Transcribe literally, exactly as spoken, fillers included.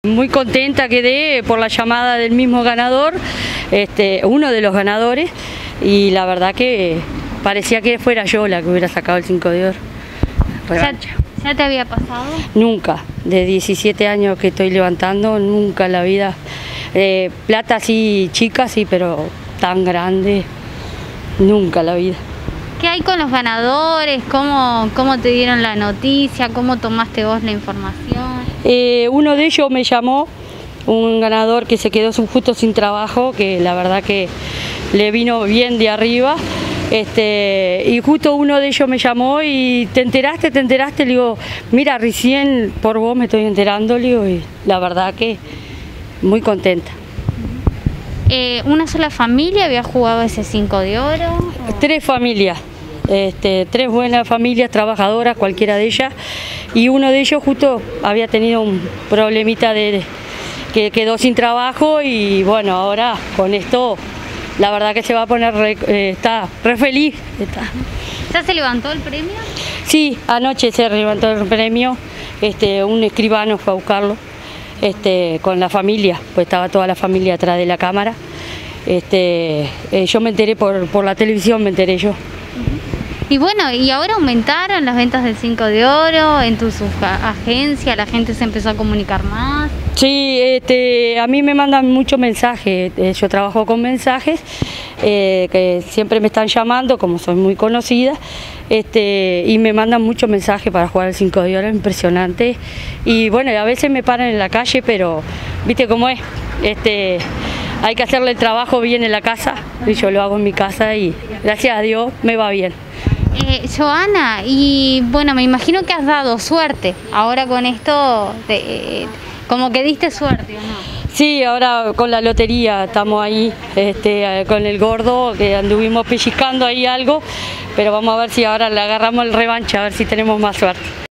Muy contenta quedé por la llamada del mismo ganador, este, uno de los ganadores, y la verdad que parecía que fuera yo la que hubiera sacado el cinco de oro. Revancha. ¿Ya, ¿Ya te había pasado? Nunca, de diecisiete años que estoy levantando, nunca en la vida. Eh, plata sí, chica sí, pero tan grande, nunca en la vida. ¿Qué hay con los ganadores? ¿Cómo, cómo te dieron la noticia? ¿Cómo tomaste vos la información? Eh, uno de ellos me llamó, un ganador que se quedó justo sin trabajo, que la verdad que le vino bien de arriba. Este, y justo uno de ellos me llamó y ¿te enteraste? ¿Te enteraste? Le digo, mira, recién por vos me estoy enterando, le digo, y la verdad que muy contenta. Eh, ¿Una sola familia había jugado ese cinco de oro? ¿O? Tres familias, este, tres buenas familias trabajadoras, cualquiera de ellas, y uno de ellos justo había tenido un problemita de que quedó sin trabajo y bueno, ahora con esto la verdad que se va a poner, re, eh, está re feliz. Está. ¿Ya se levantó el premio? Sí, anoche se levantó el premio, este, un escribano fue a buscarlo. Este, con la familia, pues estaba toda la familia atrás de la cámara. Este, eh, yo me enteré por, por la televisión, me enteré yo. Y bueno, y ahora aumentaron las ventas del cinco de oro en tu agencia, la gente se empezó a comunicar más. Sí, este, a mí me mandan muchos mensajes, eh, yo trabajo con mensajes, eh, que siempre me están llamando, como soy muy conocida, este, y me mandan muchos mensajes para jugar el cinco de oro, impresionante. Y bueno, a veces me paran en la calle, pero viste cómo es, este, hay que hacerle el trabajo bien en la casa, y yo lo hago en mi casa y gracias a Dios me va bien. Eh, Joana, y bueno, me imagino que has dado suerte, ahora con esto, de, eh, como que diste suerte, ¿o no? Sí, ahora con la lotería estamos ahí, este, con el gordo, que anduvimos pellizcando ahí algo, pero vamos a ver si ahora le agarramos el revancha, a ver si tenemos más suerte.